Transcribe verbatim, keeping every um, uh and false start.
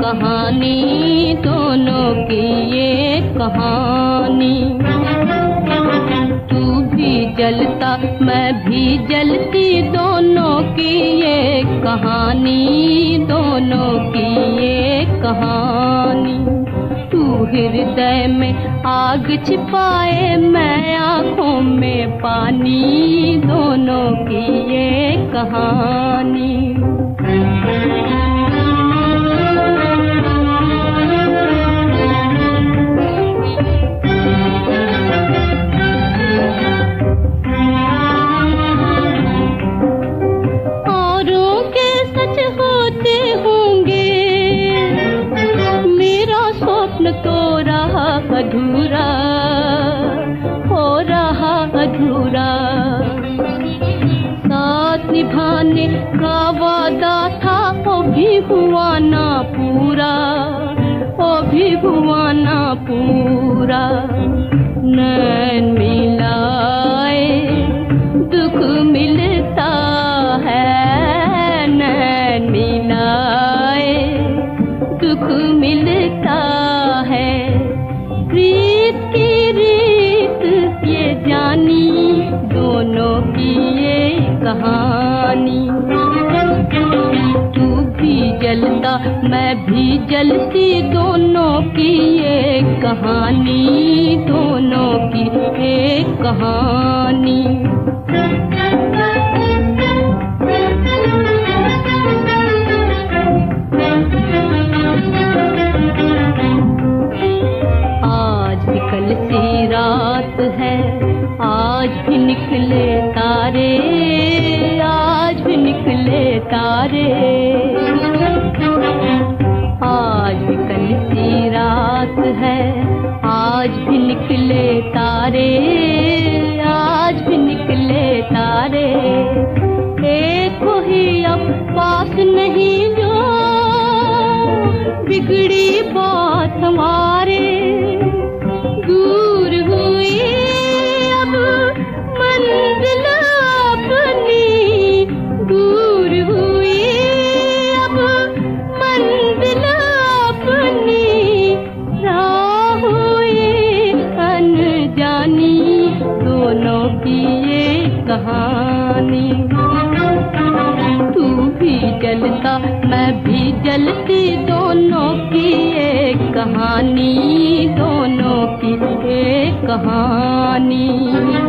कहानी, दोनों की ये कहानी। तू भी जलता मैं भी जलती, दोनों की ये कहानी, दोनों की ये कहानी। तू हृदय में आग छिपाए, मैं आँखों में पानी, दोनों की ये कहानी। औरों के सच होते होंगे, मेरा स्वप्न तो रहा अधूरा, हो रहा अधूरा। साथ निभाने का वादा था, वो भी हुआ ना पूरा, वो भी हुआ ना पूरा। नैन मिलाए दुख मिलता है, नैन मिलाए दुख मिलता है। प्रीत की रीत ये जानी, दोनों की ये कहानी। तू भी जलता मैं भी जलती, दोनों की ये कहानी, दोनों की ये कहानी। आज भी कल सी रात है, आज भी निकले तारे, आज भी निकले तारे। आज भी कल सी रात है, आज भी निकले तारे, आज भी निकले तारे। एक ही अब पास नहीं जो बिगड़ी बात हमारे, दूर हुई अब मंजिल अपनी, दूर हुई अब मंजिल अपनी। राह हुई अनजानी, दोनों की ये कहानी। तू भी जलता मैं भी जलती, दोनों की ये कहानी, दोनों की ये कहानी।